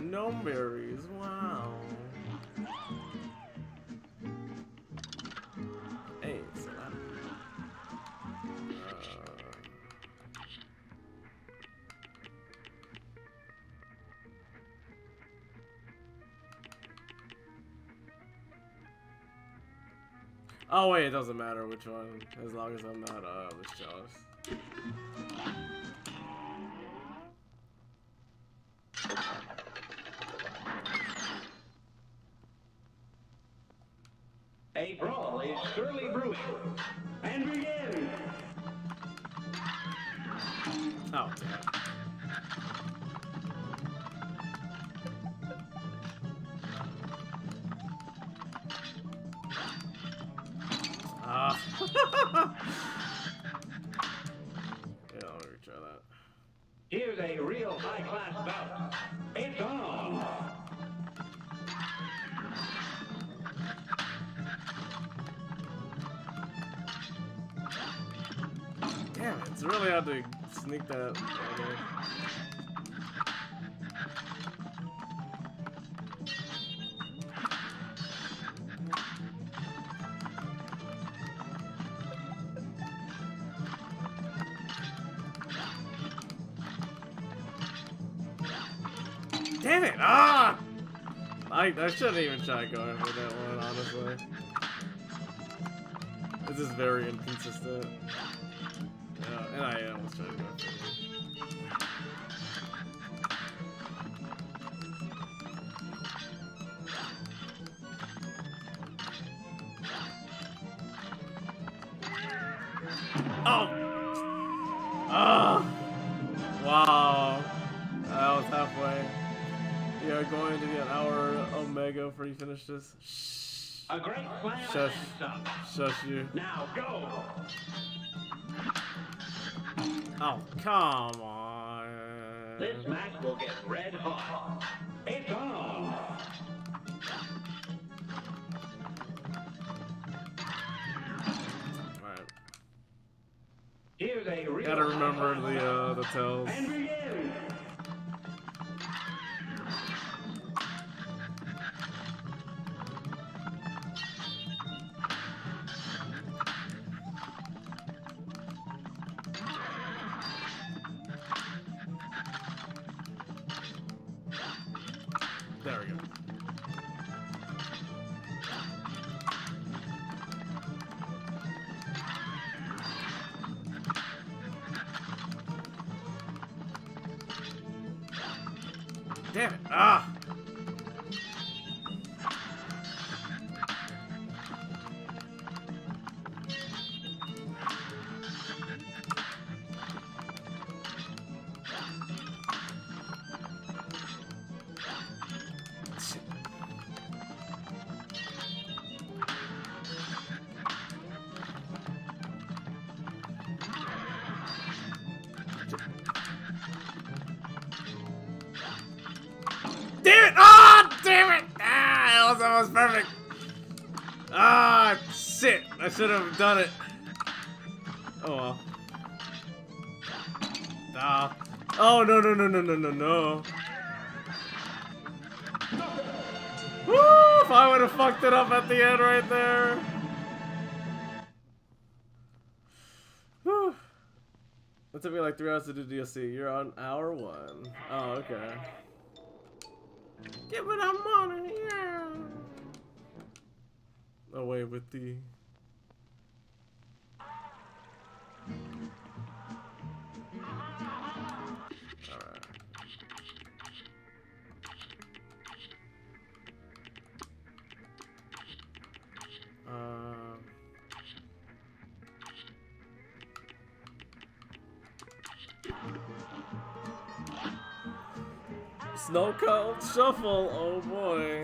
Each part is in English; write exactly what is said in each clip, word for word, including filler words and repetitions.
no berries. Wow. Hey, so that. Uh... Oh wait, it doesn't matter which one, as long as I'm not uh with Chalice. A brawl is surely brewing. And begin! Oh, damn. Ah. Yeah, let me try that. Here's a real high-class bout. It's on! Damn it, it's really hard to sneak that. Okay. Damn it! Ah! I, I shouldn't even try going for that one, honestly. This is very inconsistent. Yeah, and I almost tried to go for it. Oh! Ah! Wow. That was halfway. We are going to get our Omega before you finish this. Shh. A great slam. Shush. Shush you. Now go! Oh, come on. This match will get red hot. It's on! Alright. Here's a real Gotta remember the, uh, the tells. And begin! There we go. Damn it. Ah! Damn it! Ah! Damn it! Ah! That was almost perfect. Ah! Shit! I should have done it. Oh well. Ah! Oh no no no no no no no! Woo! If I would have fucked it up at the end right there. Whew. It took me like three hours to do D L C. You're on hour one. Oh, okay. Give me that money, yeah. Away with the. Alright. Uh. Snow Cone Shuffle, oh boy.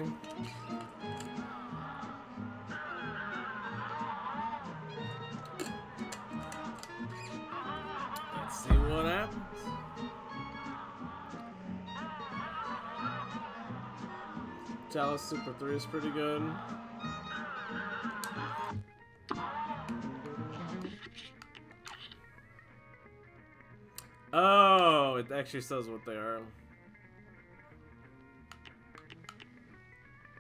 Let's see what happens. Chalice Super three is pretty good. Oh, it actually says what they are.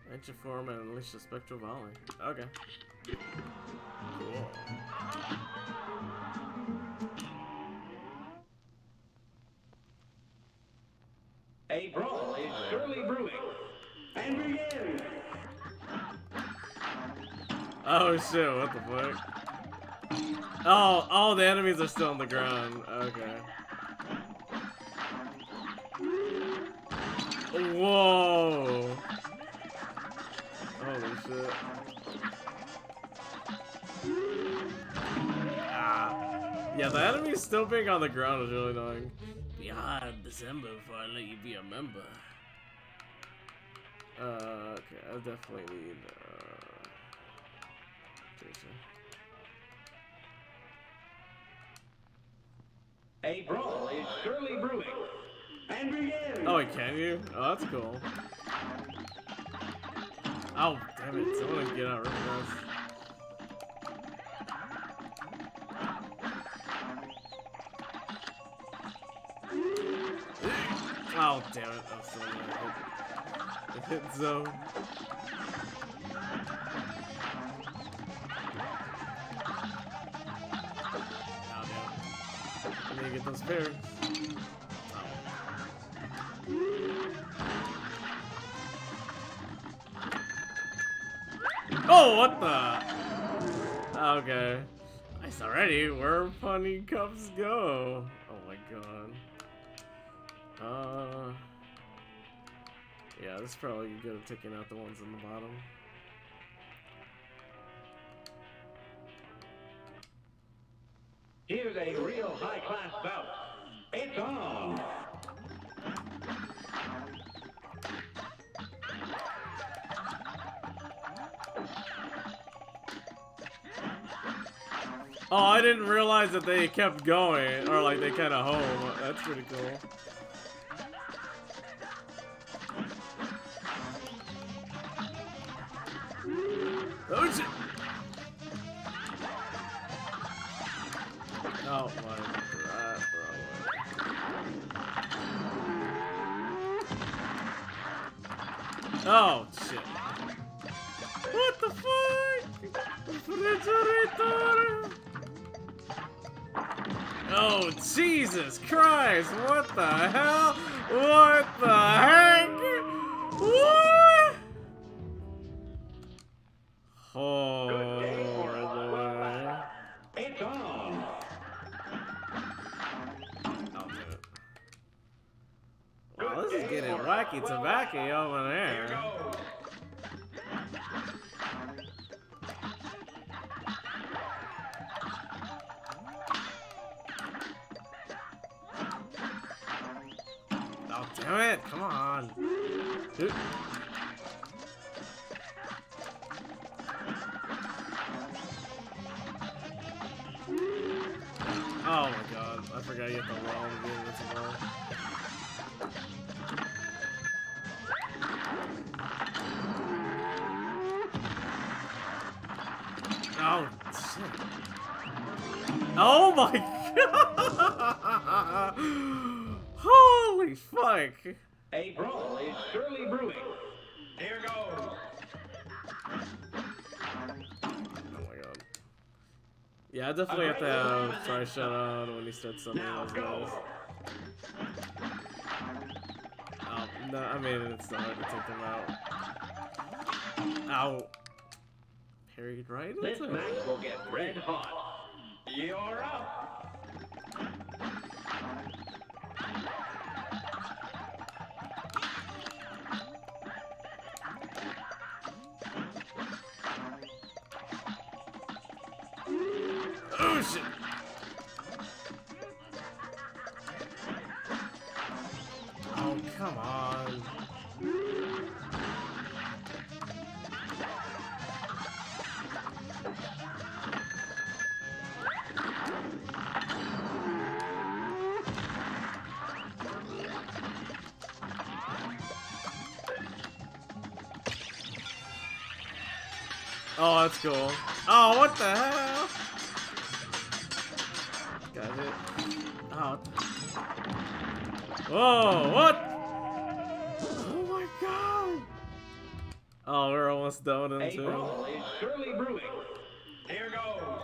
Enter form and unleash the spectral volley. Okay. Cool. A brawl is surely brewing. And begin. Oh shit, what the fuck? Oh, all the enemies are still on the ground. Okay. Whoa! Holy shit. Ah. Yeah, the enemies still being on the ground is really annoying. Be hard December before I let you be a member. Uh, okay, I definitely need, uh... Jason. A brawl is surely brewing. And begin. Oh, wait, can you? Oh, that's cool. Oh, damn it. Someone get out really fast. Oh, damn it. I'm still gonna hit, hit zone. Oh, damn. I need to get those pairs. Oh, what the? Okay. Nice already. Where funny cups go? Oh my god. Uh. Yeah, this is probably good at taking out the ones in the bottom. Here's a real high-class bout. It's on. Oh, I didn't realize that they kept going, or like they kind of home. That's pretty cool. Oh shit! Oh my god, bro. Oh shit! What the fuck? Refrigerator! Oh, Jesus Christ! What the hell? What the heck? What? Oh, boy. It's on. I'll do it. Wow, this is getting wacky tobacco over Here there. goes. Oh, damn it! Come on. Dude. Oh my god, I forgot you have to roll to get this roll. Oh, shit. Oh my god! Holy fuck! A brawl is surely brewing. Here goes. Yeah, I definitely have to have try shut on when he starts summoning those guys. Oh, no, I mean, it's not hard to take them out. Ow. Parried right into This it. match will get red hot. You're up. Oh shit! Oh, come on. Oh, that's cool. Oh, what the hell? Got it. Oh, what the... Whoa, what? Oh my god! Oh, we're almost done with him A too. brawl is surely brewing. Here goes.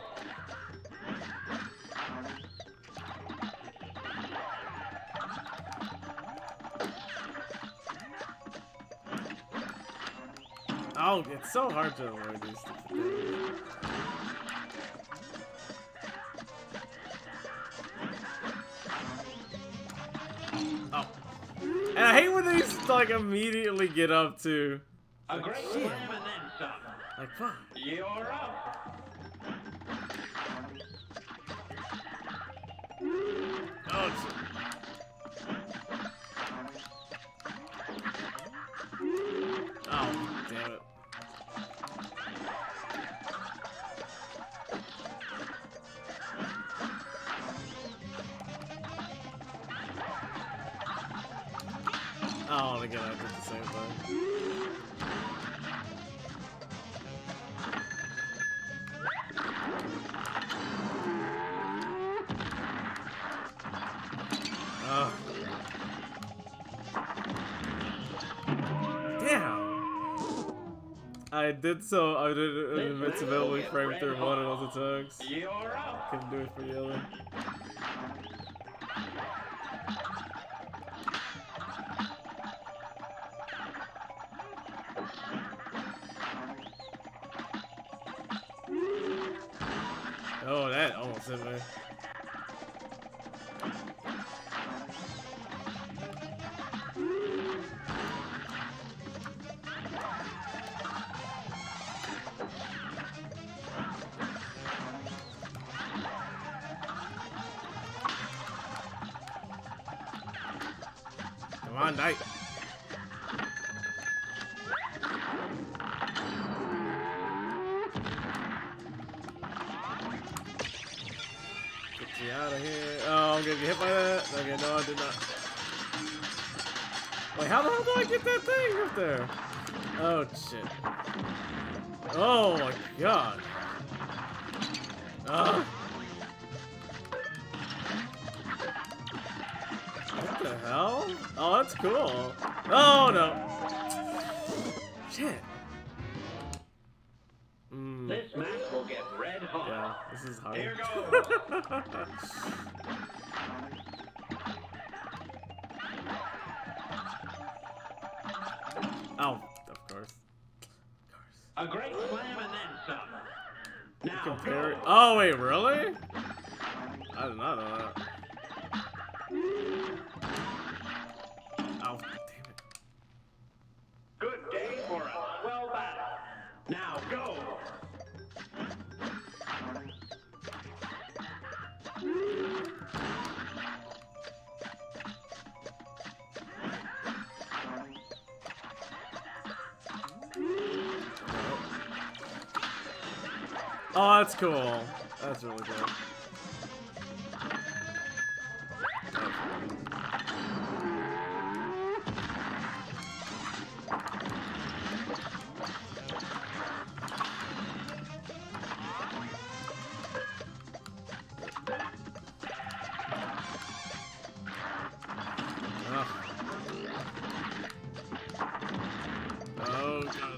Oh, it's so hard to avoid these stupid things. Oh. And I hate when these like immediately get up to. A Like, great shit. slam and then some. Like, fuck. You're up. Oh, shit. Oh, damn it. Oh, again, I did the same thing. Oh. Damn. I did so. I did an invincibility frame through one of those attacks. You're up. Couldn't do it for the other. Oh, that almost hit me. Come on, Knight. Get you out of here. Oh, I'm gonna get hit by that. Okay, no, I did not. Wait, how the hell do I get that thing up there? Oh, shit. Oh, my God. Uh. What the hell? Oh, that's cool. Oh, no. Shit. Mm. This match will get red hot. Yeah, this is hard. Here goes. Oh, of course. Of course. A great slam and then some. Now Compare it. go. Oh, wait, really? I did not know that. Oh, damn it. Good day for us. Well battled. Now go. Oh, that's cool. That's really cool. Oh, God.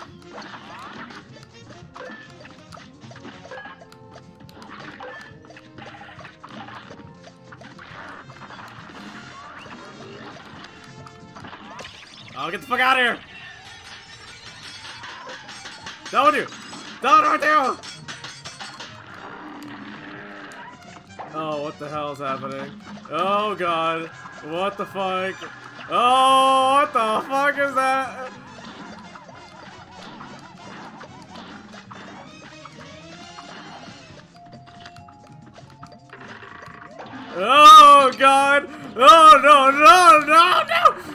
Oh, get the fuck out of here! Don't you! Don't right there! Oh, what the hell is happening? Oh, God. What the fuck? Oh, what the fuck is that? Oh, God! Oh, no, no, no, no!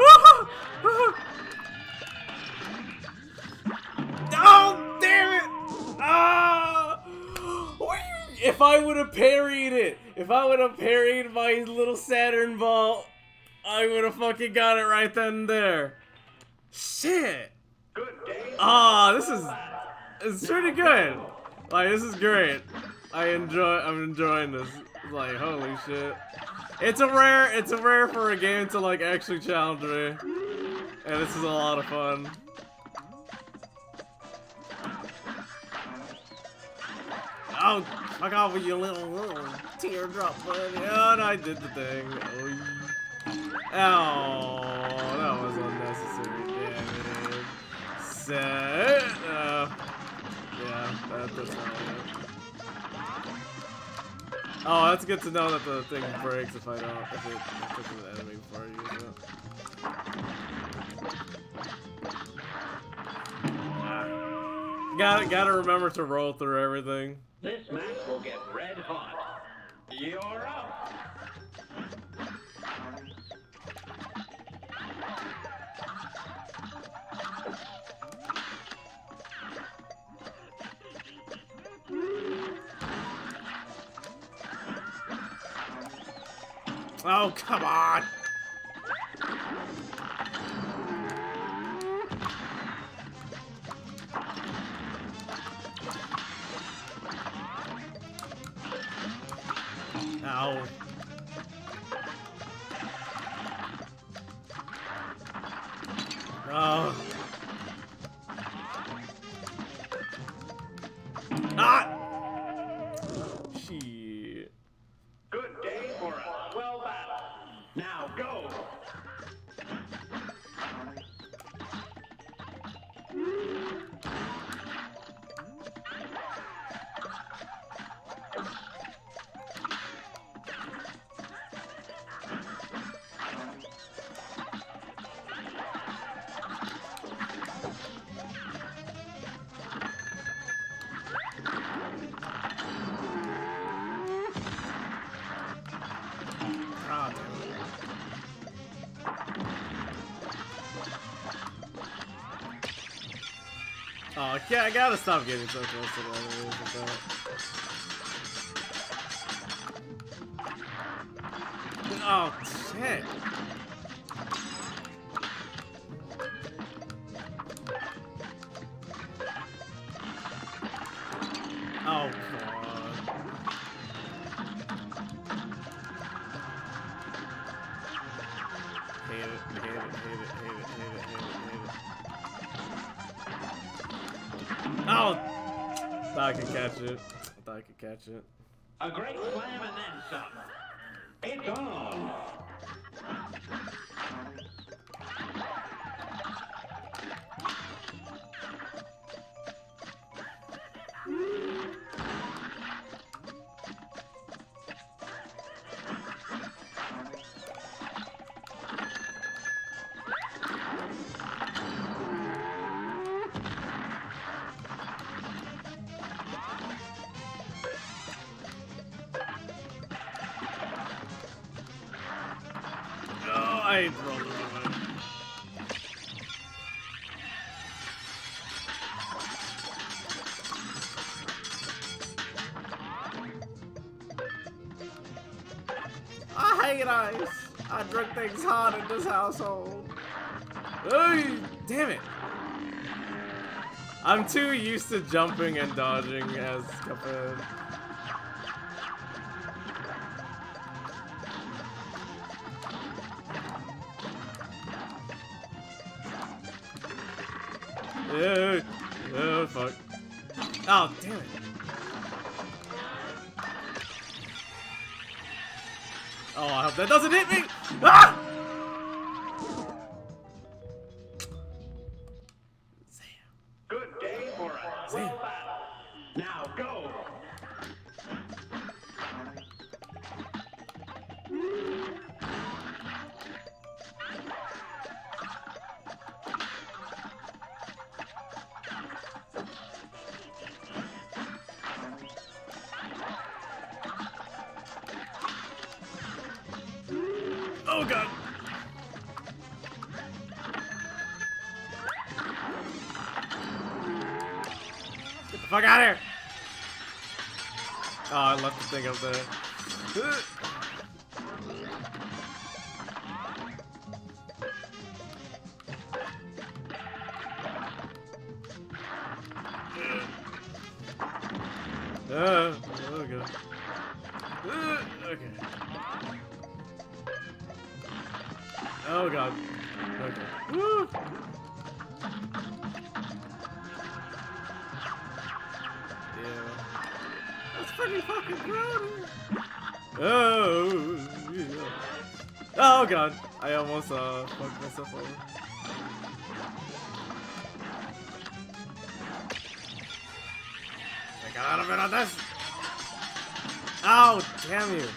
Oh, damn it! Ah! If I would have parried it, if I would have parried my little Saturn ball, I would have fucking got it right then and there. Shit! Good day. Ah, this is it's pretty good. Like, this is great. I enjoy. I'm enjoying this. Like, holy shit! It's a rare. It's a rare for a game to like actually challenge me, and this is a lot of fun. Oh, fuck off with your little, little teardrop, buddy. Oh, and I did the thing. Oh, oh that was unnecessary damage. Set. Uh, yeah, that, that's not it. Oh, that's good to know that the thing breaks if I don't, if it if it's an enemy before I use it. Ah. Gotta, gotta remember to roll through everything. This match will get red hot. You're up. Oh, come on! Ow. Oh. Ah! Shit. Good day for a swell battle. Now go. Oh, yeah, I gotta stop getting so close to the enemies with that. Oh, shit. Oh, God. Hate it, hate it, hate it, hate it, hate it, hate it, hate it. Oh! Thought I could catch it. I thought I could catch it. A great slam and then some. It's on. I rolled the wrong way. I hate ice. I drink things hot in this household. Hey, damn it. I'm too used to jumping and dodging as Cuphead. Yeah. Oh, fuck. Oh, damn it. Oh, I hope that doesn't hit me! Ah! Good day for a swell battle. Now go. Oh, God. Get the fuck out of here! Oh, I left the thing up there. Uh, oh, God. Uh, okay. Oh, God. Okay. Woo! Yeah. That's pretty fucking crowded. Oh, yeah. Oh god, I almost uh fucked myself over. I got out of it on this. Oh, damn you.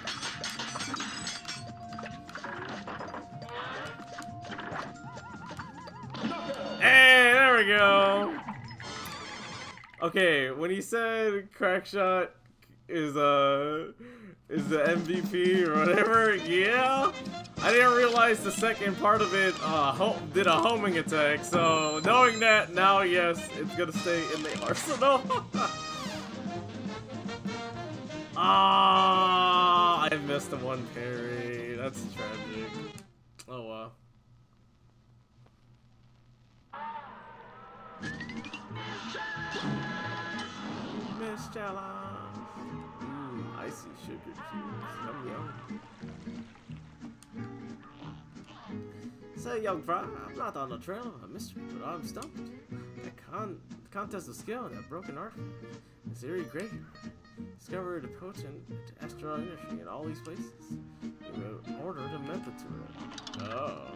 Hey, there we go. Okay, when he said Crackshot is uh is the M V P or whatever, yeah, I didn't realize the second part of it uh home, did a homing attack. So knowing that now, yes, it's gonna stay in the arsenal. Ah, I missed the one parry. That's tragic. Oh wow. Miss Challenge. Mmm, icy sugar cubes. Yum yum. Say, young fry, I'm not on the trail of a mystery, but I'm stumped. The con the contest of skill in that broken art is eerie graveyard. Discovered a potent astral energy in all these places. You ordered a method to it. Oh.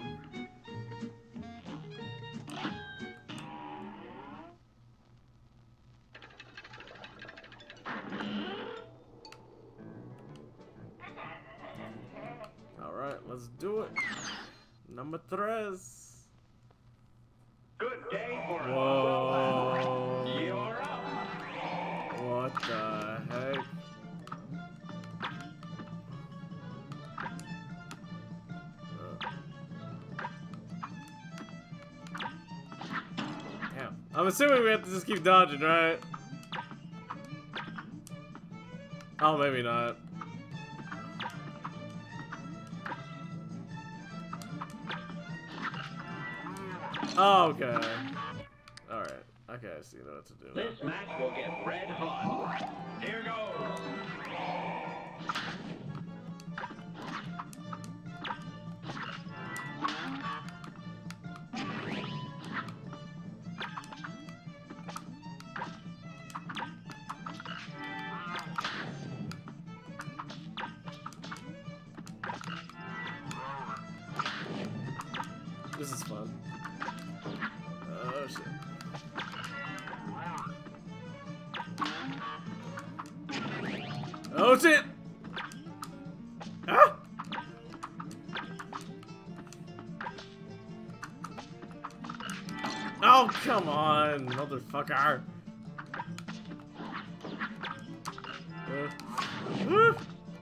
Alright, let's do it. Number tres. Good day for Whoa. You're up. What the heck? Uh. Damn. I'm assuming we have to just keep dodging, right? Oh, maybe not. Oh, okay. Alright. Okay, I see what to do now. This match will get red hot. Here goes. This is fun. Oh shit. Oh shit! Ah! Oh, come on, motherfucker! Uh, uh.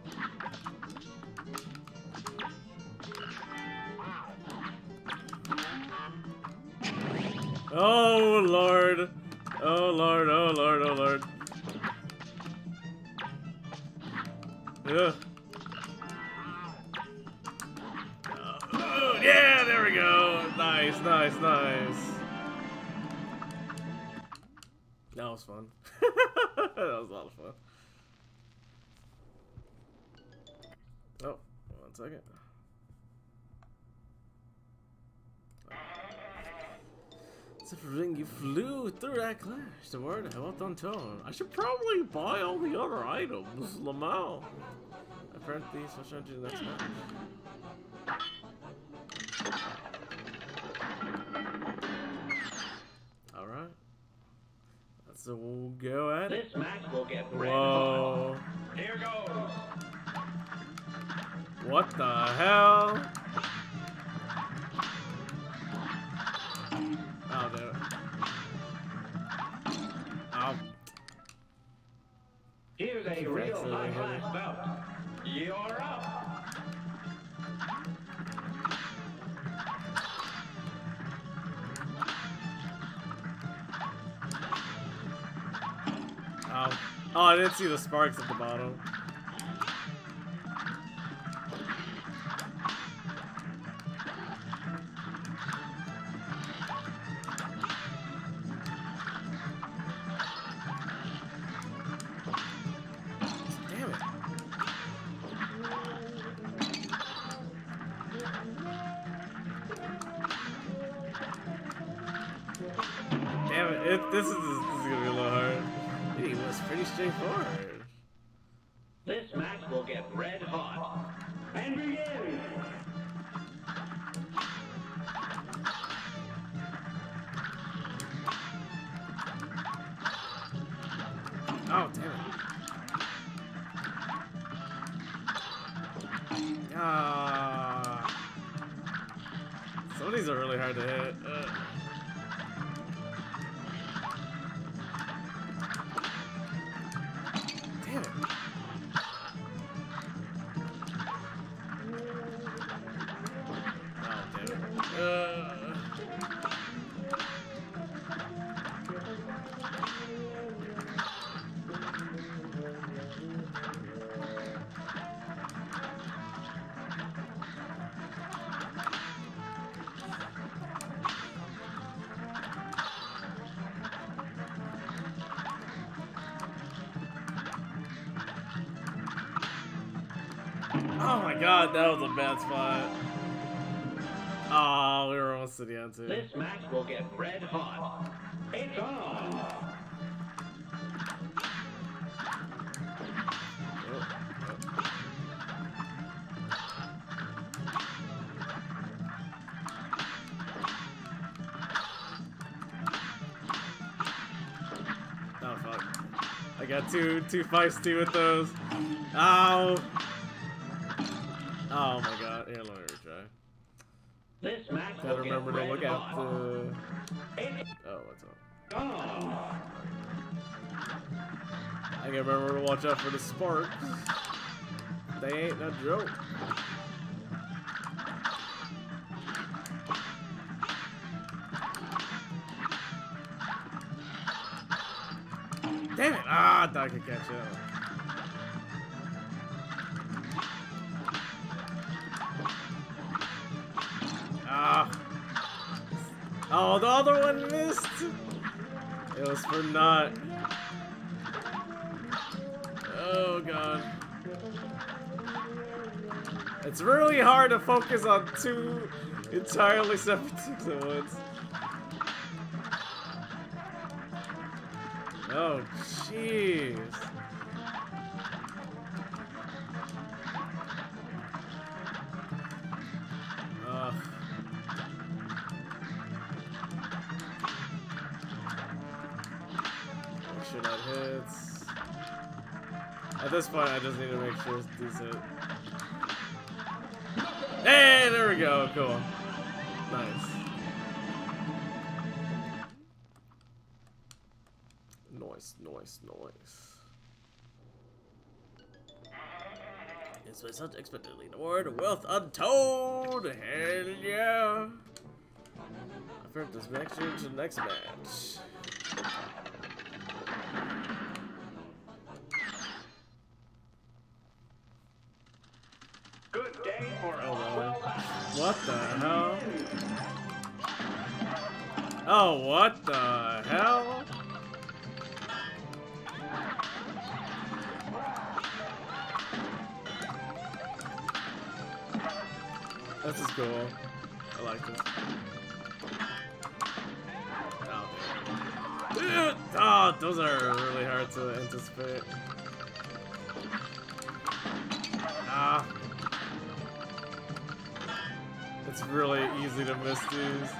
Oh lord! Oh lord! Oh lord! Oh lord! Ugh. Uh, yeah, there we go. Nice, nice, nice. That was fun. That was a lot of fun. Oh, one second. Considering you flew through that clash, the word I left unturned. I should probably buy all the other items, Lamau. Apparently, switch on to the next match. Alright. So we'll go at it. This match will get red Whoa. hot. Here goes. What the hell? Oh, there. Oh. Here's a real high-class bout. You're up. Oh. Oh, I didn't see the sparks at the bottom. Damn it. Damn it, it this is this is gonna be a little hard. It was pretty straightforward. red hot. And begin! Oh, damn it. Ah. Some of these are really hard to hit. Uh. Damn it. Oh, damn it. Uh. Oh my god, that was a bad spot. Oh, we were almost to the end too. This match will get red hot. It's on! Oh fuck. I got too too feisty with those. Ow. Oh my god. Here, let me retry. This match Gotta will remember get to look red at hot. the. It's Oh, what's up? on! I gotta remember to watch out for the sparks. They ain't no joke. Damn it! Ah, I thought I could catch up. Ah. Oh, the other one missed. It was for naught. Oh god. It's really hard to focus on two entirely separate things at once. Oh, jeez. Ugh. Make sure that hits. At this point, I just need to make sure these hit. Hey, there we go. Cool. Nice. Noise, noise, noise. It's by such expectantly the word wealth untold. Hell yeah. I forgot this match to the next match. Good day for a Oh, well what the hell? Oh, what the hell? This is cool. I like this. Oh, oh, those are really hard to anticipate. Ah. It's really easy to miss these.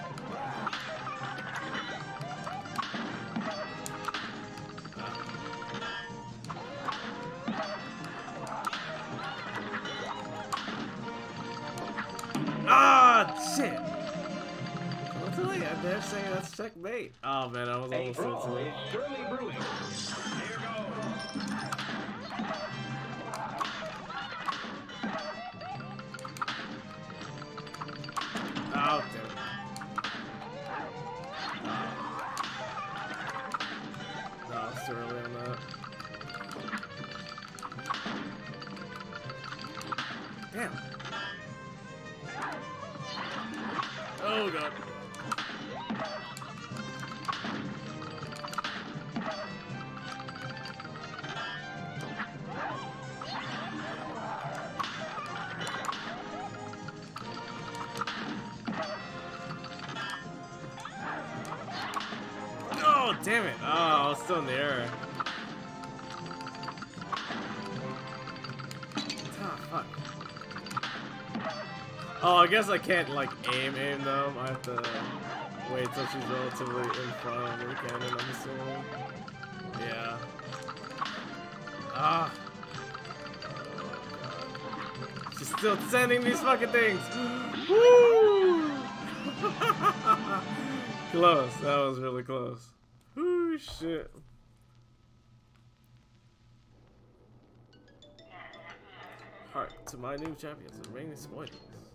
Ah, shit! What's it like? They're saying that's checkmate. Oh man, I was A almost brawl into is it. surely brewing. Here goes. Oh, damn it. No, it's too early on that. Damn. Oh god. Oh, damn it. Oh, I was still in the air. Ah, Oh, I guess I can't like aim aim them. I have to wait till she's relatively in front of the cannon, I'm assuming. Yeah. Ah. She's still sending these fucking things. Woo! Close. That was really close. Whoo, shit. Heart to my new champions and reigning spoilings.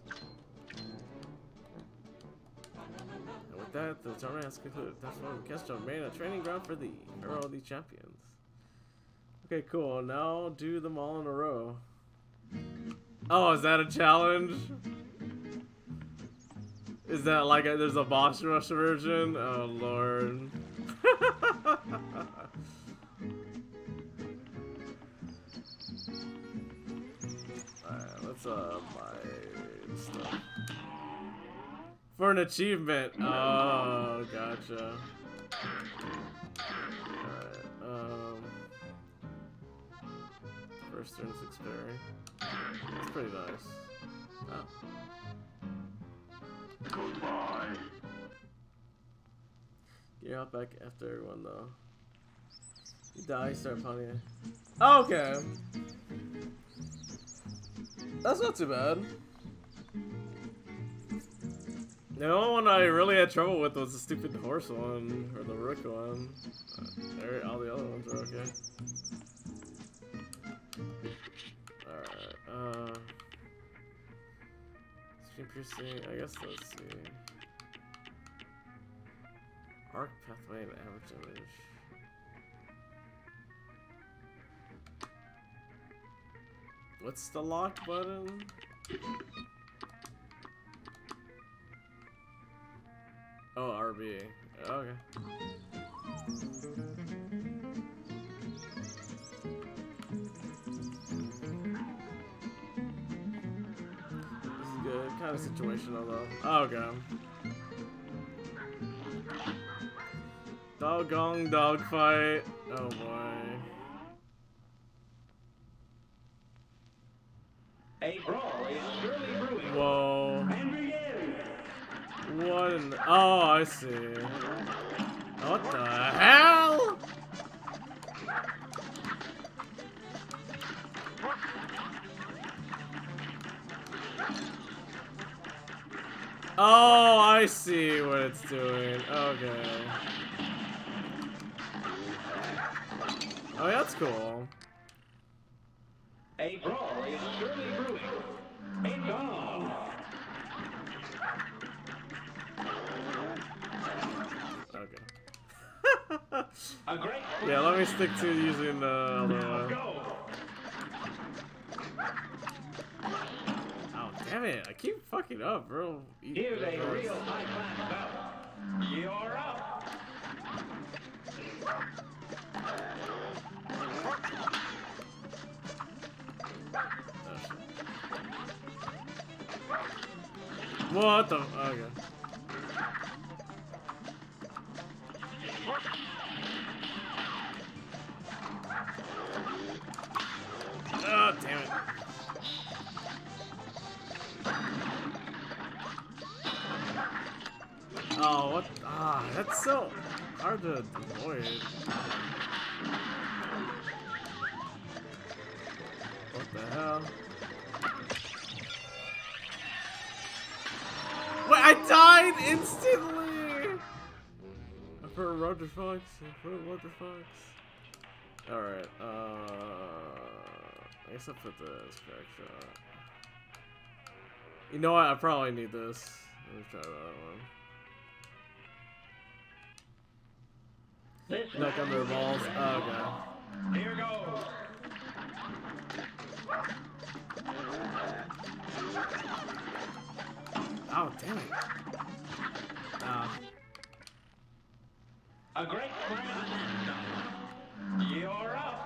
And with that, the tournament has concluded. That's why we cast remain a training ground for the hero of the champions. Okay, cool. Now do them all in a row. Oh, is that a challenge? Is that like a, there's a boss rush version? Oh lord. Alright, let's uh buy stuff. For an achievement. Oh, gotcha. Alright, um first turn six berry. That's pretty nice. Oh. Goodbye. Get out back after everyone though. You die, you start pawning it. Oh, okay. That's not too bad. The only one I really had trouble with was the stupid horse one, or the rook one. Uh, all the other ones are okay. Alright, uh... Stream piercing, I guess let's see. Arc pathway and average image. What's the lock button? Oh, R B. Okay. Good kind of situational though. Oh, okay. Doggone dogfight. Oh boy. A brawl is surely brewing. Whoa. And begin. What in the, oh, I see. What the hell? Oh, I see what it's doing. Okay. Oh, that's cool. A brawl is surely brewing. It's on. Okay. A great Yeah, let me stick to using the other now one. go. Oh, damn it. I keep fucking up, bro. Eat Here's a those. real high-class bout. You're up. What the? Okay. Oh, damn it. Oh, what? Ah, that's so hard to avoid. What the hell? Wait, I died instantly! I heard Roger Fox. I heard Roger Fox. Alright, uh... I guess I'll put this crack shot. You know what? I probably need this. Let me try that one. This Knock under the balls. Oh, okay. Here goes. Oh, damn it. Ah. A great plan. You're up.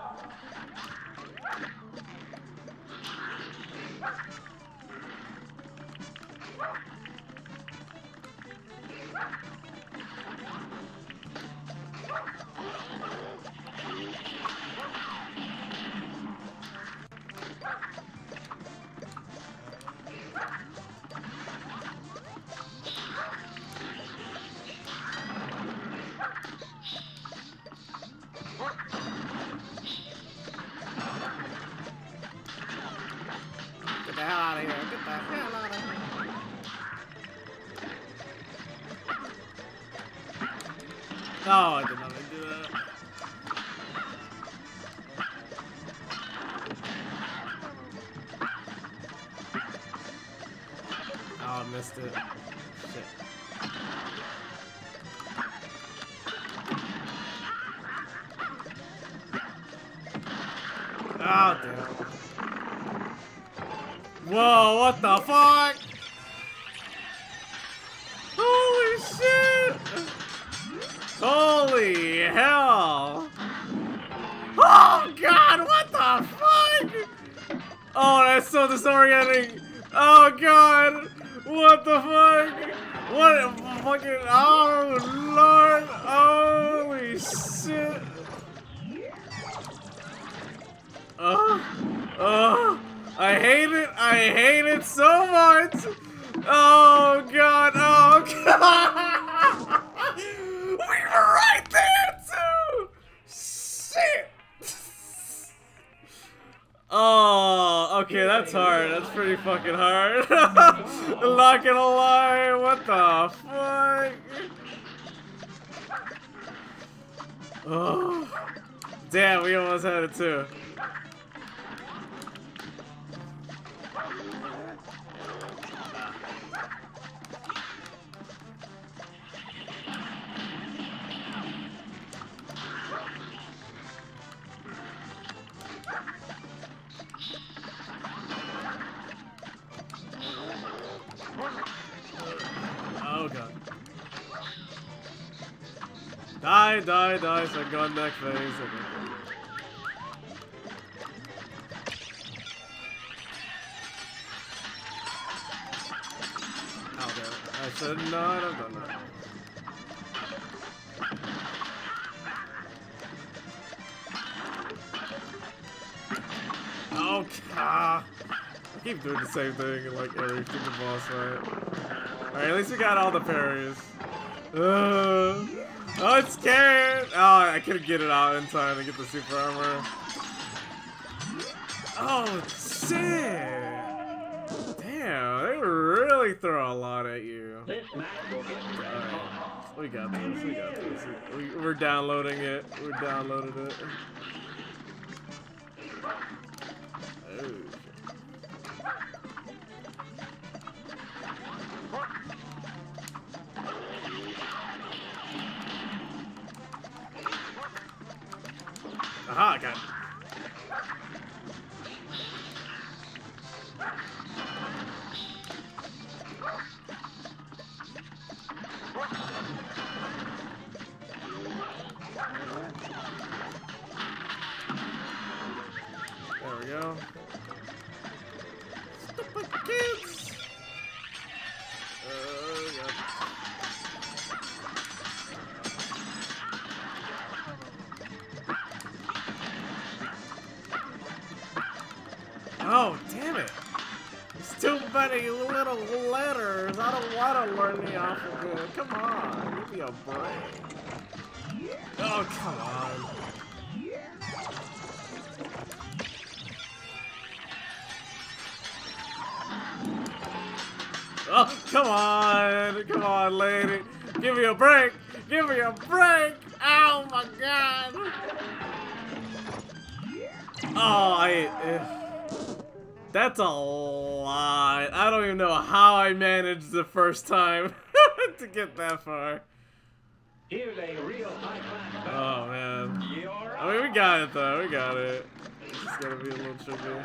No, I did not mean to do that. Oh, I missed it. Shit. Oh, damn. Whoa, what the fuck? Holy shit! Holy hell! Oh god, what the fuck? Oh, that's so disorienting. Oh god, what the fuck? What fucking, oh lord, holy shit. Oh, oh, I hate it, I hate it so much. Oh god, oh god. We were right there too. Shit. Oh, okay, that's hard. That's pretty fucking hard. I'm not gonna lie. What the fuck? Oh, damn, we almost had it too. Oh god. Die, die, die, so I go on next phase. Okay. Oh damn it. I should not have done that. Oh god. I keep doing the same thing in like every stupid boss fight. Alright, at least we got all the parries. Uh, oh, it's scared! Oh, I couldn't get it out in time to get the super armor. Oh, shit! Damn, they really throw a lot at you. Alright, we got this, we got this. We, we're downloading it. We downloaded it. Oh, shit. Aha, I got it. There we go. Stupid kids! Oh, God. Oh, damn it! It's too many little letters. I don't want to learn the alphabet. Come on, give me a break. Oh, come on. Oh, come on. Come on, lady. Give me a break. Give me a break. Oh, my God. Oh, I... Uh, that's a lot. I don't even know how I managed the first time to get that far. Here's a real high-class battle. Oh, man. You're I mean, we got it, though. We got it. It's just gotta be a little tricky.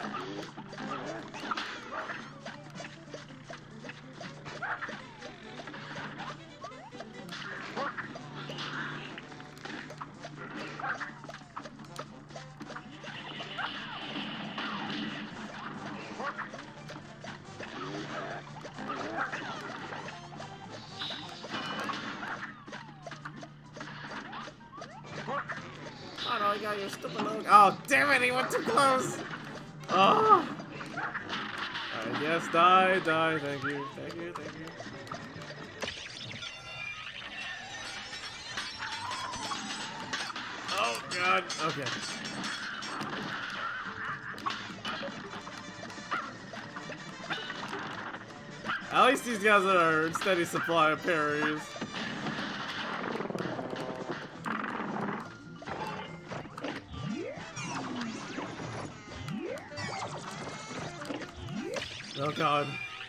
Oh no, you got your stupid little... Oh, damn it, he went too close! Oh! Alright, yes, die, die, thank you, thank you, thank you. Oh, God, okay. At least these guys are a steady supply of parries. Oh god.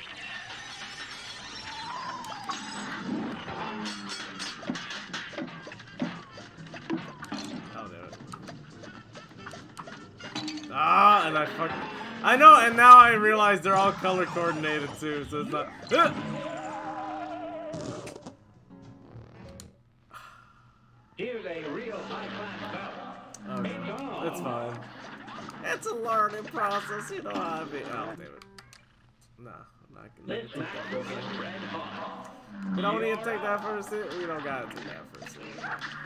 Oh damn it. Ah, and I fucked. I know, and now I realize they're all color coordinated too, so it's not. Here's a real high-class bout. Okay, it's fine. It's a learning process, you know how I mean. Oh, damn it. Nah, I'm not gonna This take match that will first get hit. red hot. We don't need to take that first hit. We don't gotta take that first hit.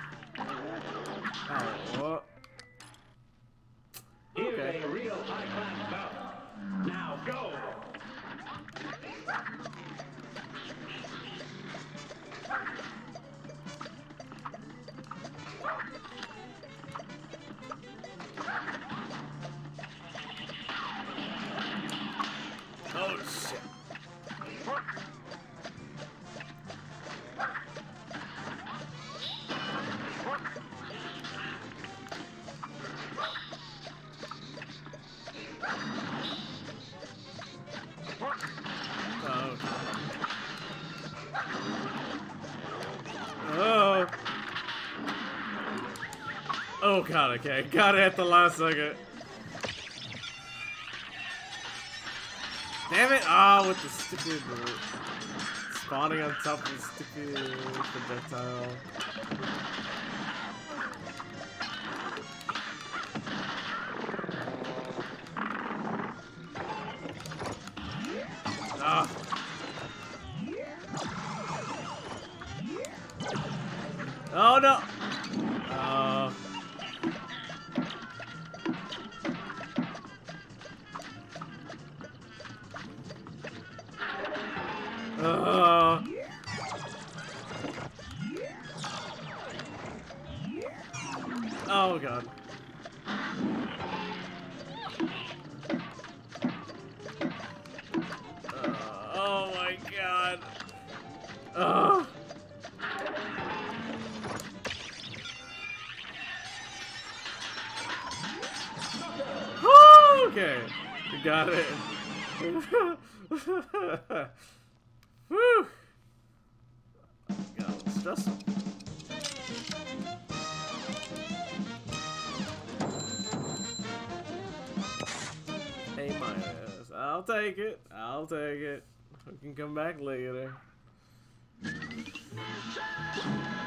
Oh, what? Here's Okay. a real high-class bout. Now go. Oh shit. Oh. Oh god, okay. Got it at the last second. Damn it! Ah, with the stupid spawning on top of the stupid projectile. Ah. Oh no! Uh. Uh. Oh god. Uh, oh my god. Uh. Okay, we got it. Whew. Got a little stressful. A minus. I'll take it. I'll take it. We can come back later.